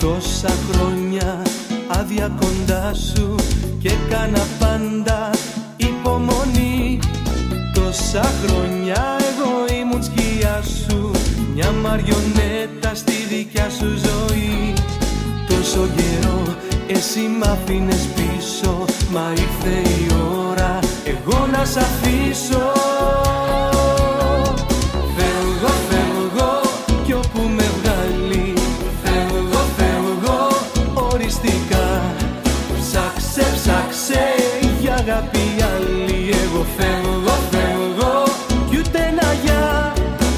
Τόσα χρόνια άδεια κοντά σου και έκανα πάντα υπομονή. Τόσα χρόνια εγώ ήμουν σκιά σου, μια μαριονέτα στη δικιά σου ζωή. Τόσο καιρό εσύ μ' άφηνες πίσω, μα ήρθε η ώρα εγώ να σ' αφήσω. Φεύγω, φεύγω κι όπου με βγάλει, φεύγω, φεύγω οριστικά. Ψάξε, ψάξε για αγάπη άλλη, εγώ φεύγω, φεύγω κι ούτε ένα γεια.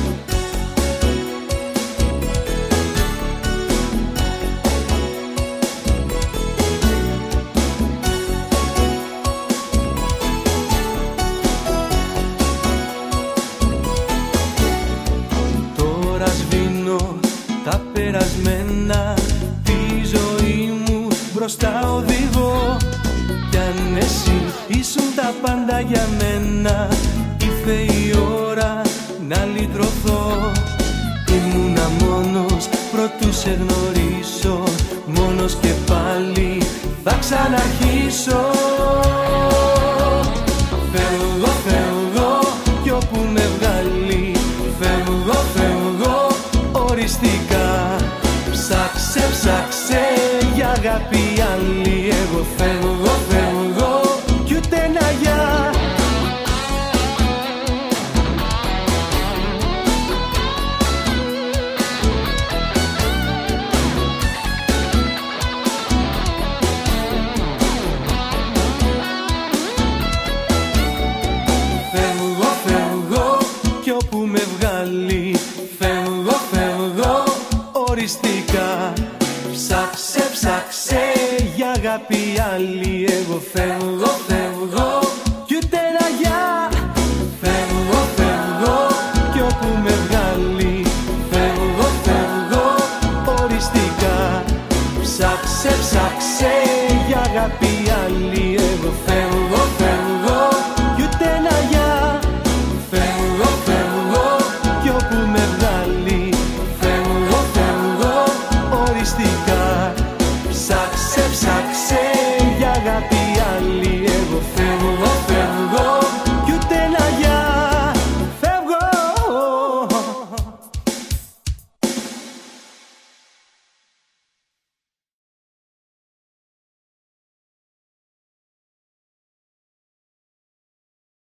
Τώρα σβήνω τα περασμένα, τη ζωή μου μπροστά οδηγώ. Κι αν εσύ ήσουν τα πάντα για μένα, ήρθε η ώρα να λυτρωθώ. Ήμουνα μόνος προτού σε γνωρίσω, μόνος και πάλι θα ξαναρχίσω. Φεύγω, φεύγω κι όπου με βγάλει, φεύγω, φεύγω οριστικά. Ψάξε, ψάξε για αγάπη άλλη, εγώ φεύγω, φεύγω κι ούτε ένα γεια. Φεύγω, φεύγω κι όπου με βγάλει, φεύγω, φεύγω οριστικά. Ψάξε, ψάξε για αγάπη άλλη, εγώ φεύγω, φεύγω κι ούτε ένα γεια. Φεύγω, φεύγω κι όπου με βγάλει, φεύγω, φεύγω οριστικά. Ψάξε, ψάξε για αγάπη άλλη, εγώ φεύγω.